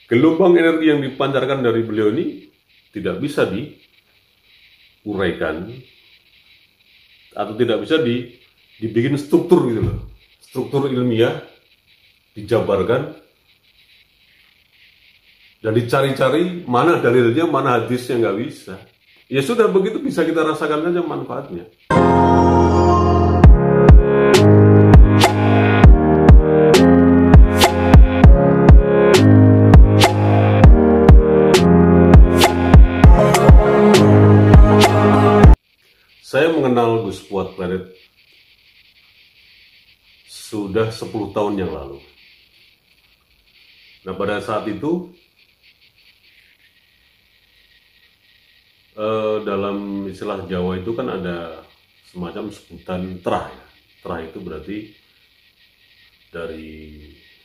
Gelombang energi yang dipancarkan dari beliau ini tidak bisa diuraikan atau tidak bisa dibikin struktur gitu loh. Struktur ilmiah dijabarkan dan dicari-cari mana dalilnya, mana hadisnya, nggak bisa. Ya sudah, begitu bisa kita rasakan saja manfaatnya. Saya mengenal Gus Fuad Claret sudah 10 tahun yang lalu. Nah, pada saat itu dalam istilah Jawa itu kan ada semacam sebutan terah ya. Terah itu berarti dari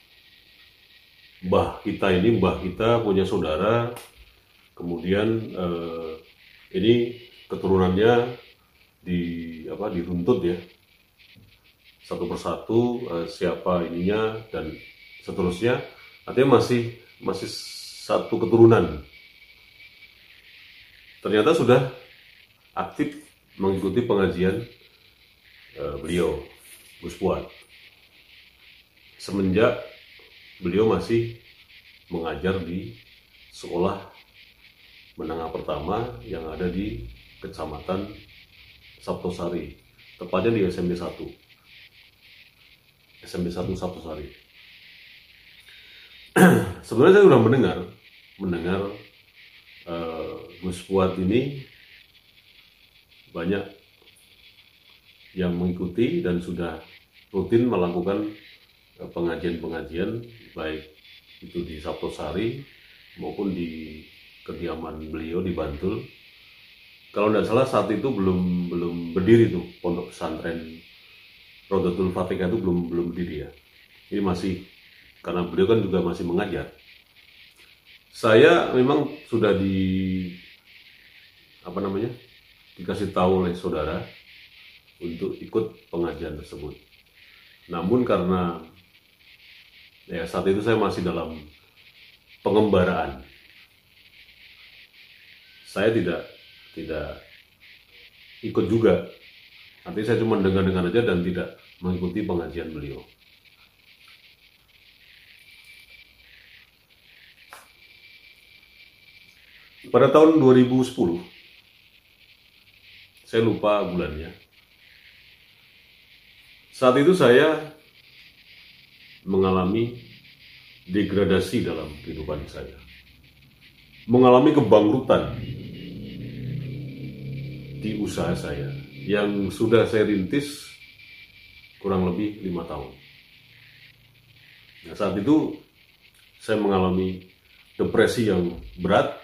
mbah kita punya saudara, kemudian ini keturunannya diruntut ya, satu persatu siapa ininya dan seterusnya, artinya masih satu keturunan. Ternyata sudah aktif mengikuti pengajian beliau Gus Fuad semenjak beliau masih mengajar di sekolah menengah pertama yang ada di Kecamatan Saptosari, tepatnya di SMP 1 Saptosari. Sebenarnya saya sudah mendengar Gus Fuad ini banyak yang mengikuti dan sudah rutin melakukan pengajian-pengajian, baik itu di Saptosari maupun di kediaman beliau di Bantul. Kalau tidak salah saat itu belum berdiri tuh pondok pesantren Rodotul Fatihah itu belum berdiri ya. Ini masih, karena beliau kan juga masih mengajar. Saya memang sudah dikasih tahu oleh saudara untuk ikut pengajian tersebut. Namun karena ya saat itu saya masih dalam pengembaraan, saya tidak ikut juga. Nanti saya cuma dengar-dengar aja dan tidak mengikuti pengajian beliau. Pada tahun 2010, saya lupa bulannya, saat itu saya mengalami degradasi dalam kehidupan saya, mengalami kebangkrutan di usaha saya yang sudah saya rintis kurang lebih 5 tahun. Nah, saat itu saya mengalami depresi yang berat.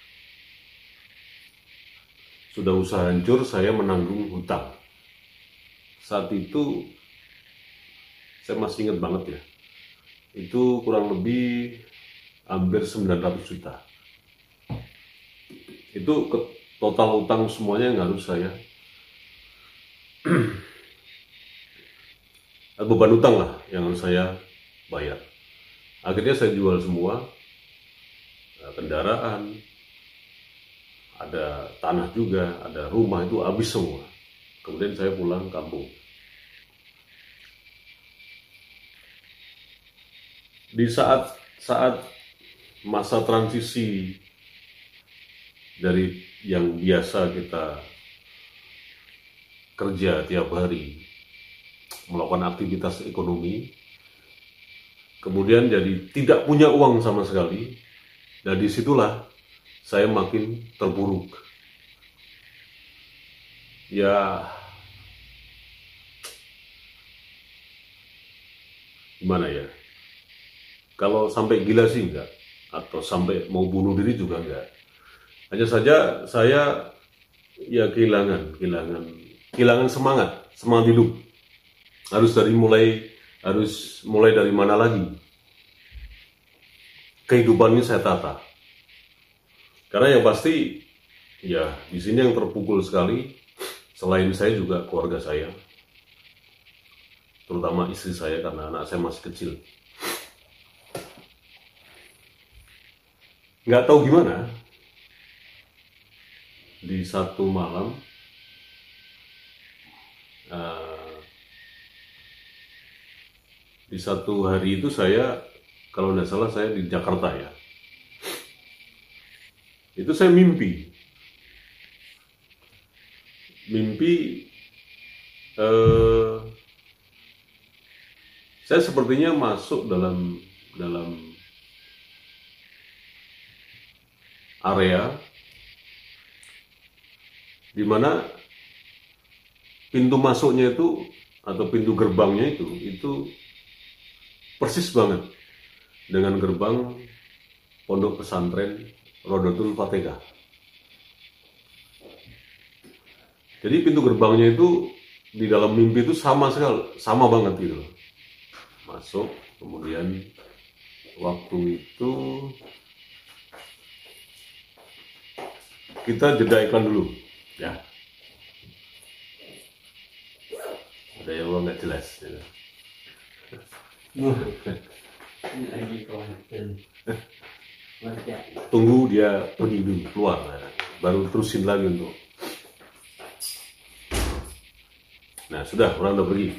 Sudah usaha hancur, saya menanggung hutang. Saat itu saya masih ingat banget ya, itu kurang lebih hampir 900 juta. Itu total utang semuanya yang harus saya beban utang lah yang harus saya bayar. Akhirnya saya jual semua, kendaraan, ada tanah juga, ada rumah, itu habis semua. Kemudian saya pulang kampung. Di saat masa transisi dari yang biasa kita kerja tiap hari, melakukan aktivitas ekonomi, kemudian jadi tidak punya uang sama sekali, dan disitulah saya makin terpuruk. Ya, gimana ya? Kalau sampai gila sih enggak, atau sampai mau bunuh diri juga enggak. Hanya saja saya ya kehilangan semangat hidup. Harus mulai dari mana lagi? Kehidupan ini saya tata. Karena yang pasti ya di sini yang terpukul sekali selain saya juga keluarga saya. Terutama istri saya karena anak saya masih kecil. nggak tahu gimana di satu malam di satu hari itu saya, kalau nggak salah saya di Jakarta ya, itu saya mimpi saya sepertinya masuk dalam area di mana pintu masuknya itu atau pintu gerbangnya itu persis banget dengan gerbang pondok pesantren Rodotul Fatihah. Jadi pintu gerbangnya itu di dalam mimpi itu sama banget gitu loh. Masuk, kemudian waktu itu kita jeda iklan dulu ya. Ada yang nggak jelas ya. Tunggu dia pergi dulu keluar ya. Baru terusin lagi untuk. Nah sudah, orang udah pergi.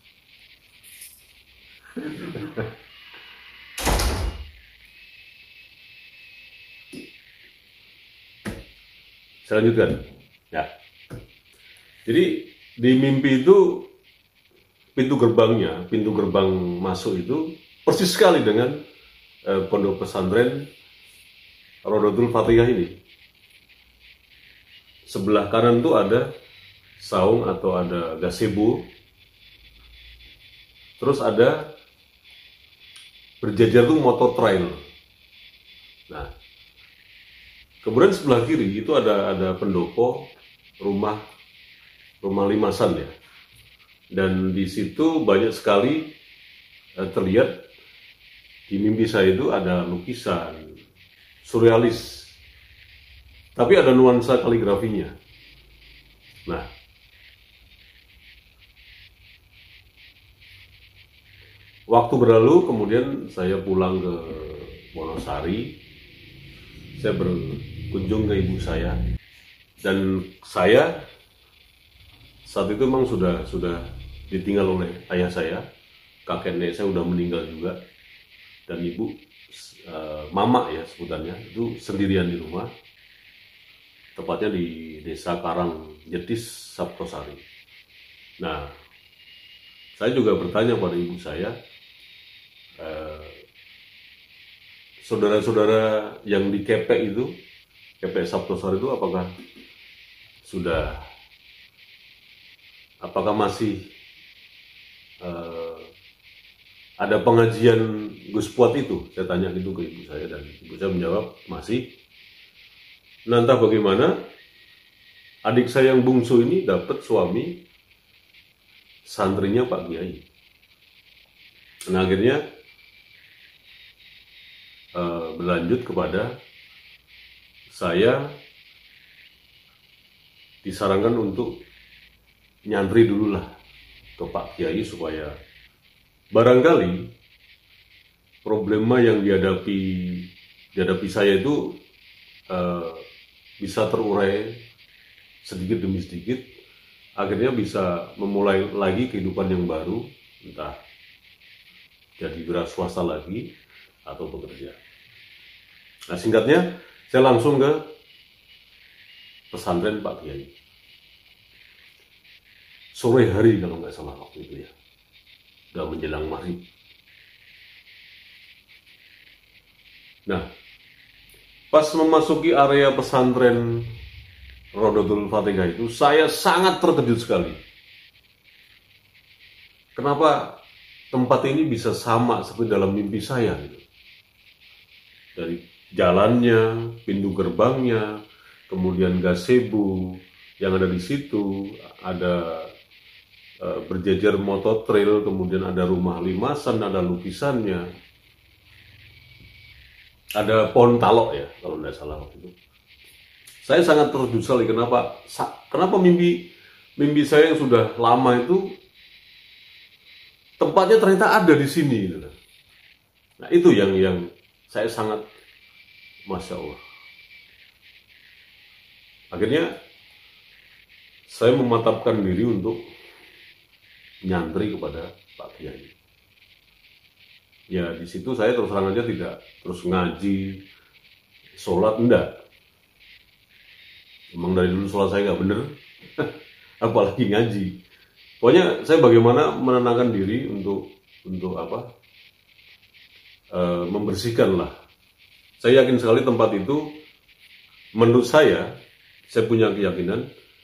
Saya lanjutkan ya. Jadi di mimpi itu pintu gerbang masuk itu persis sekali dengan pondok pesantren Rodotul Fatihah ini. Sebelah kanan tuh ada saung atau ada gazebo, terus ada berjajar tuh motor trail. Nah, kemudian sebelah kiri itu ada pendopo rumah limasan ya, dan di situ banyak sekali terlihat di mimpi saya itu ada lukisan surrealis, tapi ada nuansa kaligrafinya. Nah, waktu berlalu, kemudian saya pulang ke Wonosari, saya berkunjung ke ibu saya, dan saya saat itu memang sudah ditinggal oleh ayah saya, kakek nenek saya udah meninggal juga, dan ibu mama ya sebutannya itu sendirian di rumah, tepatnya di desa Karang Jetis, Saptosari. Nah, saya juga bertanya pada ibu saya, saudara-saudara yang di Kepek itu, Kepek Saptosari itu apakah masih ada pengajian Gus Puat itu? Saya tanya gitu ke ibu saya, dan ibu saya menjawab masih. Nah, entah bagaimana adik saya yang bungsu ini dapat suami santrinya Pak Kiai. Nah, akhirnya berlanjut kepada saya disarankan untuk nyantri dulu lah ke Pak Kiai supaya barangkali problema yang dihadapi saya itu bisa terurai sedikit demi sedikit, akhirnya bisa memulai lagi kehidupan yang baru, entah jadi wira swasta lagi atau bekerja. Nah, singkatnya saya langsung ke pesantren Pak Kiai. Sore hari kalau nggak salah waktu itu ya, udah menjelang maghrib. Nah, pas memasuki area pesantren Rodotul Fatihah itu, saya sangat terkejut sekali. Kenapa tempat ini bisa sama seperti dalam mimpi saya gitu. Dari jalannya, pintu gerbangnya, kemudian gazebo yang ada di situ, ada berjajar motor trail, kemudian ada rumah limasan, ada lukisannya, ada pohon talok ya kalau tidak salah waktu itu. Saya sangat terkejut sekali. Kenapa mimpi saya yang sudah lama itu tempatnya ternyata ada di sini. Nah, itu yang saya sangat Masya Allah. Akhirnya saya mematapkan diri untuk nyantri kepada Pak Kiai. Ya di situ saya terus terang aja tidak terus ngaji, sholat, enggak. Emang dari dulu sholat saya nggak bener, apalagi ngaji. Pokoknya saya bagaimana menenangkan diri untuk apa? Membersihkan lah. Saya yakin sekali tempat itu, menurut saya punya keyakinan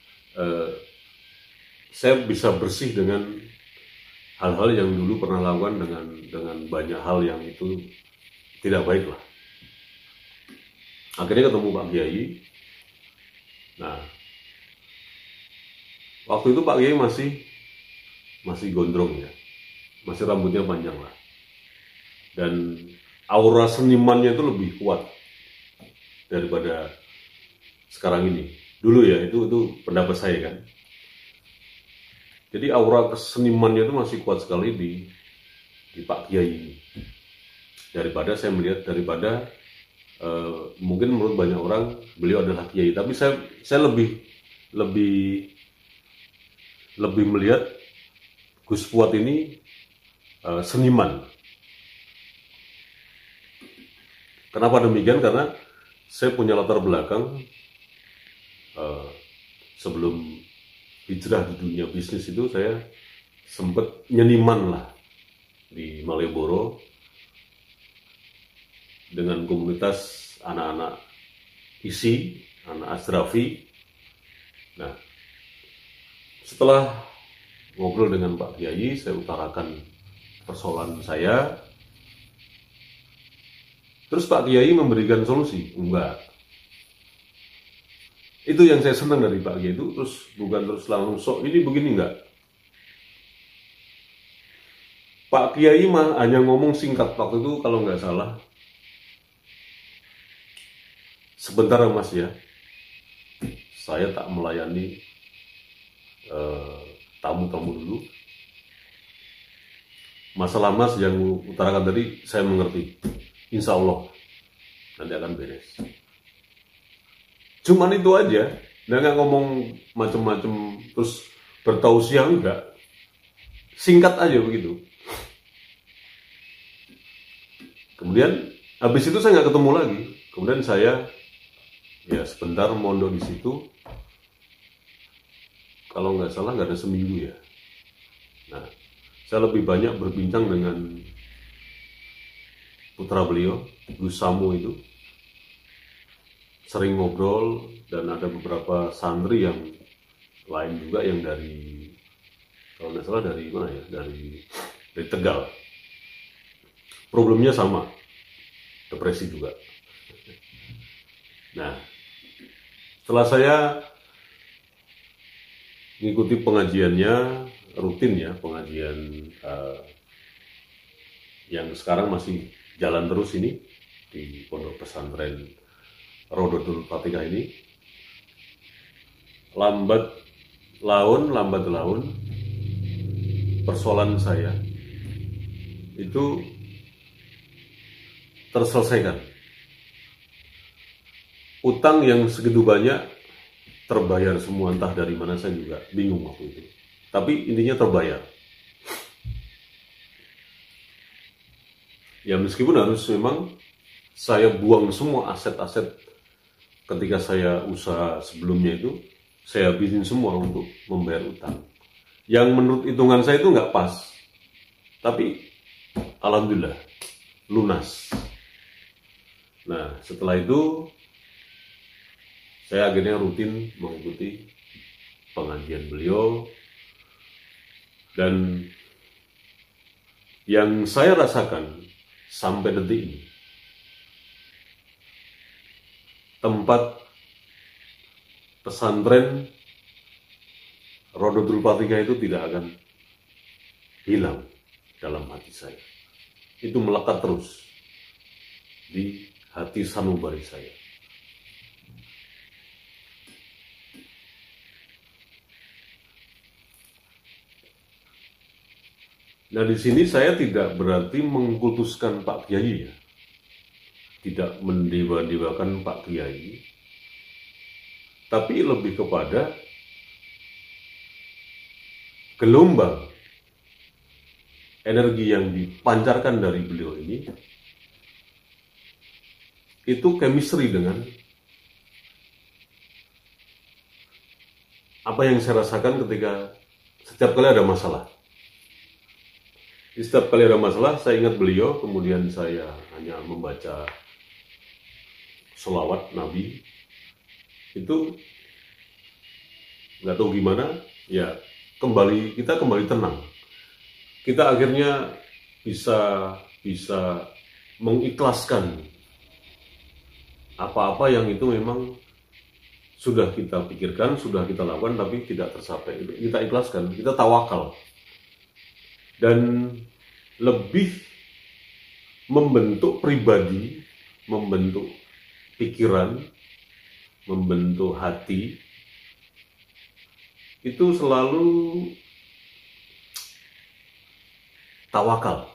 saya bisa bersih dengan hal-hal yang dulu pernah lakukan dengan banyak hal yang itu tidak baik lah. Akhirnya ketemu Pak Kiai. Nah, waktu itu Pak Kiai masih gondrong ya, masih rambutnya panjang lah, dan aura senimannya itu lebih kuat daripada sekarang ini. Dulu ya, itu pendapat saya kan. Jadi aura kesenimannya itu masih kuat sekali di Pak Kiai ini. Daripada saya melihat, mungkin menurut banyak orang beliau adalah Kiai, tapi saya lebih melihat Gus Fuad ini seniman. Kenapa demikian? Karena saya punya latar belakang sebelum hijrah di dunia bisnis itu saya sempat nyeniman lah di Malioboro dengan komunitas anak-anak isi, anak Asrafi. Nah, setelah ngobrol dengan Pak Kiai, saya utarakan persoalan saya. Terus Pak Kiai memberikan solusi, enggak. Itu yang saya senang dari Pak Kiai itu, bukan terus langsung sok ini begini, enggak. Pak Kiai mah hanya ngomong singkat waktu itu, kalau nggak salah, sebentar Mas ya, saya tak melayani tamu-tamu dulu. Masalah Mas yang utarakan tadi saya mengerti, insya Allah nanti akan beres. Cuman itu aja, nggak ngomong macem-macem terus bertausiah, enggak, singkat aja begitu. Kemudian habis itu saya nggak ketemu lagi. Kemudian saya ya sebentar mondok di situ, kalau nggak salah nggak ada seminggu ya. Nah, saya lebih banyak berbincang dengan putra beliau, Gus Samu itu. Sering ngobrol, dan ada beberapa santri yang lain juga yang dari, kalau nggak salah dari mana ya, dari Tegal. Problemnya sama, depresi juga. Nah, setelah saya mengikuti pengajiannya, rutin ya, pengajian yang sekarang masih jalan terus ini di Pondok Pesantren Rodotul Fatihah ini, lambat laun persoalan saya itu terselesaikan. Utang yang segitu banyak terbayar semua, entah dari mana saya juga bingung waktu itu. Tapi intinya terbayar. Ya meskipun harus memang saya buang semua aset-aset ketika saya usaha sebelumnya itu, saya habisin semua untuk membayar utang. Yang menurut hitungan saya itu nggak pas. Tapi alhamdulillah lunas. Nah setelah itu saya akhirnya rutin mengikuti pengajian beliau, dan yang saya rasakan sampai detik ini, tempat pesantren Rodotul Fatihah itu tidak akan hilang dalam hati saya. Itu melekat terus di hati sanubari saya. Nah di sini saya tidak berarti mengkultuskan Pak Kiai ya. tidak mendewa-dewakan Pak Kiai, tapi lebih kepada gelombang energi yang dipancarkan dari beliau ini itu chemistry dengan apa yang saya rasakan ketika setiap kali ada masalah. Setiap kali ada masalah, saya ingat beliau, kemudian saya hanya membaca sholawat Nabi. Itu nggak tahu gimana, ya kita kembali tenang. Kita akhirnya bisa mengikhlaskan apa-apa yang itu memang sudah kita pikirkan, sudah kita lakukan, tapi tidak tercapai. Kita ikhlaskan, kita tawakal. Dan lebih membentuk pribadi, membentuk pikiran, membentuk hati, itu selalu tawakal,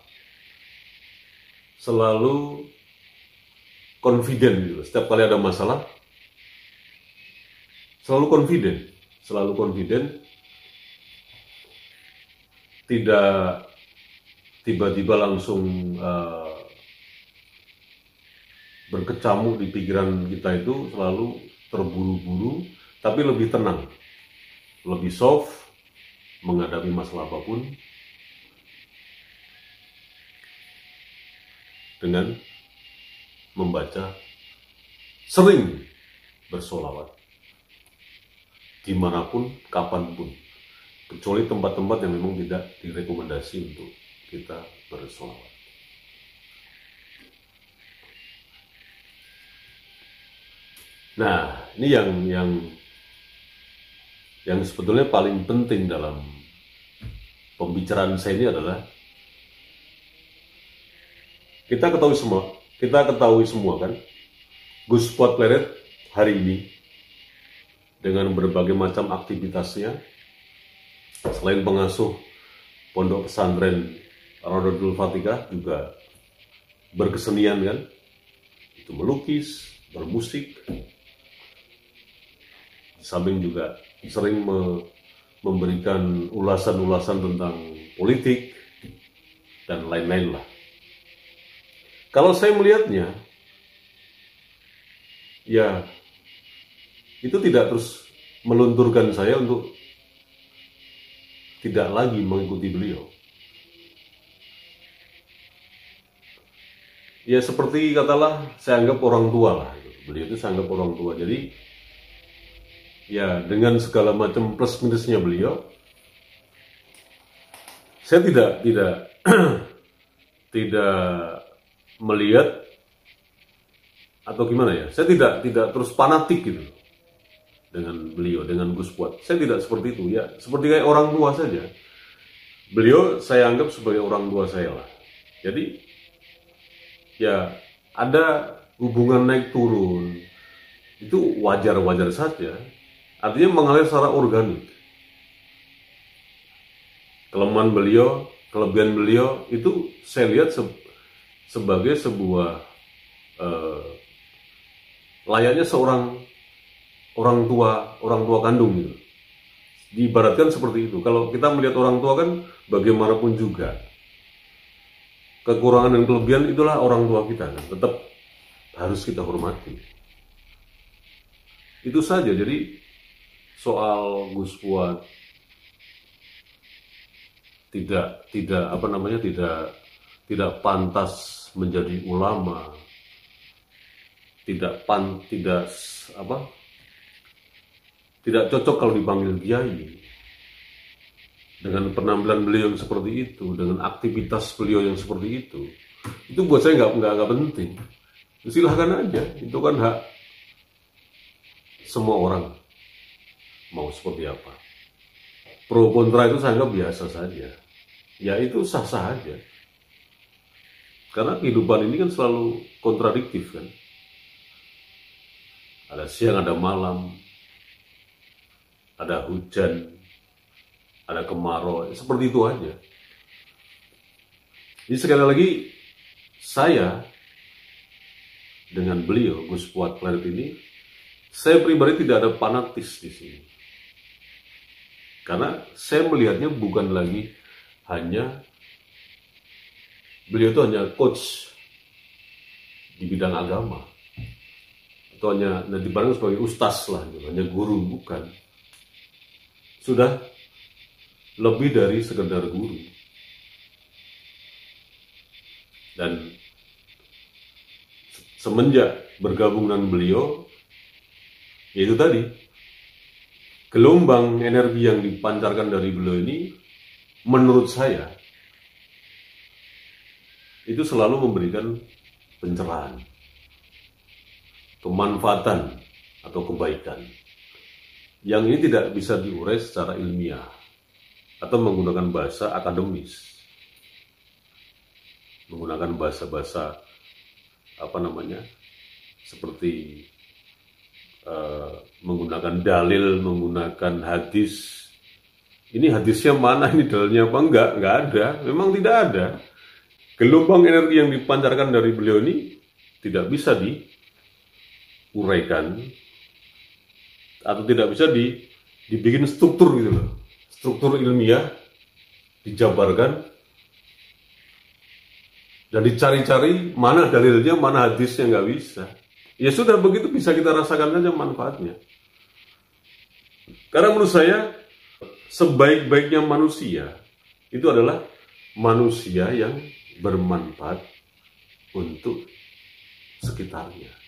selalu confident gitu. Setiap kali ada masalah, selalu confident, tidak tiba-tiba langsung berkecamuk di pikiran kita, itu selalu terburu-buru, tapi lebih tenang, lebih soft menghadapi masalah apapun dengan membaca, sering bersolawat dimanapun, kapanpun, kecuali tempat-tempat yang memang tidak direkomendasi untuk kita bersolawat. Nah, ini yang sebetulnya paling penting dalam pembicaraan saya ini adalah kita ketahui semua kan, Gus Fuad Pleret hari ini dengan berbagai macam aktivitasnya, selain pengasuh pondok pesantren Raudatul Fatihah, juga berkesenian kan, itu melukis, bermusik, di samping juga sering memberikan ulasan-ulasan tentang politik dan lain-lain lah. Kalau saya melihatnya, ya itu tidak terus melunturkan saya untuk tidak lagi mengikuti beliau. Ya seperti katalah, saya anggap orang tua lah. Beliau itu saya anggap orang tua. Jadi ya dengan segala macam plus minusnya beliau, saya tidak tidak melihat atau gimana ya. Saya tidak terus fanatik gitu dengan beliau, dengan Gus Fuad. Saya tidak seperti itu ya. Seperti kayak orang tua saja. Beliau saya anggap sebagai orang tua saya lah. Jadi ya ada hubungan naik turun, itu wajar-wajar saja. Artinya mengalir secara organik. Kelemahan beliau, kelebihan beliau itu saya lihat sebagai sebuah layaknya seorang orang tua kandung gitu. Diibaratkan seperti itu. Kalau kita melihat orang tua kan bagaimanapun juga, kekurangan dan kelebihan itulah orang tua kita kan, tetap harus kita hormati. Itu saja. Jadi soal Gus Fuad tidak pantas menjadi ulama, tidak cocok kalau dipanggil kiai. Dengan penampilan beliau yang seperti itu, dengan aktivitas beliau yang seperti itu buat saya nggak penting. Silahkan aja, itu kan hak semua orang mau seperti apa. Pro kontra itu saya anggap biasa saja. Ya itu sah-sah aja. Karena kehidupan ini kan selalu kontradiktif kan. Ada siang, ada malam, ada hujan, ada kemarau, seperti itu aja. Jadi sekali lagi, saya dengan beliau, Gus Fuad Claret ini, saya pribadi tidak ada fanatis di sini. Karena saya melihatnya bukan lagi hanya, beliau itu hanya coach di bidang agama, atau hanya nanti barang sebagai ustaz lah, gitu, hanya guru, bukan. Sudah lebih dari sekedar guru. Dan semenjak bergabung dengan beliau, yaitu tadi, gelombang energi yang dipancarkan dari beliau ini, menurut saya, itu selalu memberikan pencerahan, kemanfaatan, atau kebaikan. Yang ini tidak bisa diurai secara ilmiah, atau menggunakan bahasa akademis, menggunakan bahasa-bahasa seperti menggunakan dalil, menggunakan hadis. Ini hadisnya mana, ini dalilnya apa? Enggak ada, memang tidak ada. Gelombang energi yang dipancarkan dari beliau ini tidak bisa diuraikan, atau tidak bisa dibikin struktur gitu loh, struktur ilmiah, dijabarkan, dan dicari-cari mana dalilnya, mana hadisnya, nggak bisa. Ya sudah, begitu bisa kita rasakan saja manfaatnya. Karena menurut saya, sebaik-baiknya manusia itu adalah manusia yang bermanfaat untuk sekitarnya.